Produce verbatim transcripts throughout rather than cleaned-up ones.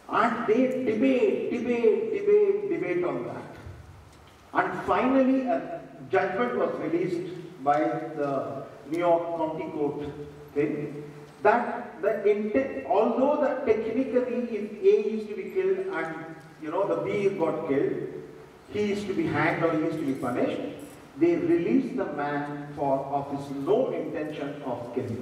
And they debate, debate, debate, debate on that. And finally, a judgment was released by the New York County Court thing that the intent, although that technically if A is to be killed and you know the B got killed, he is to be hanged or he is to be punished, they released the man for of his no intention of killing.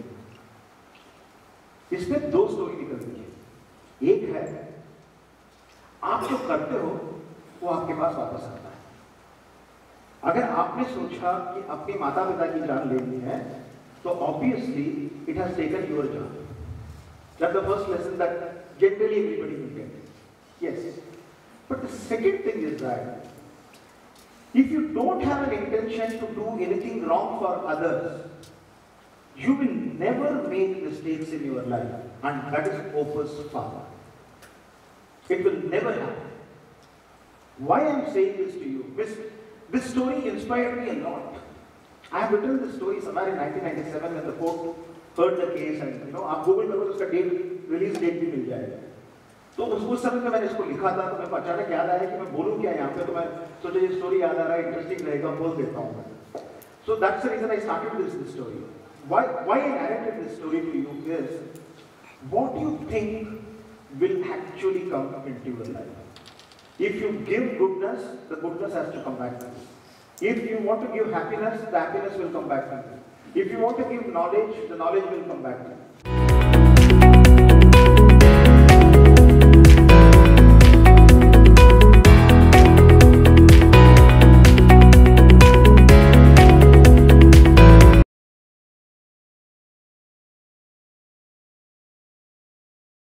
इसमें दो story निकलती है। एक है आप जो करते हो वो आपके पास वापस आता है। अगर आपने सोचा कि अपने माता पिता की जान लेनी है तो obviously it has taken your जान। That's the first lesson that generally everybody will get. Yes. But the second thing is that if you don't have an intention to do anything wrong for others, you will never make mistakes in your life, and that is Opus father. It will never happen. Why I am saying this to you? This, this story inspired me a lot. I have written this story somewhere in nineteen ninety-seven when the court heard the case, and you know, आप Google करो तो उसका date, release date भी मिल जाएगा. तो उस उस समय में मैंने इसको लिखा था, तो मेरे को अचानक याद आया कि मैं बोलूँ क्या यहाँ पे, तो मैं सोचा ये स्टोरी याद आ रहा है, इंटरेस्टिंग रहेगा, बोल देता हूँ मैं. So that's the reason I started this, this story. Why, why I narrated this story to you is, what do you think will actually come into your life? If you give goodness, the goodness has to come back to you. If you want to give happiness, the happiness will come back to you. If you want to give knowledge, the knowledge will come back to you.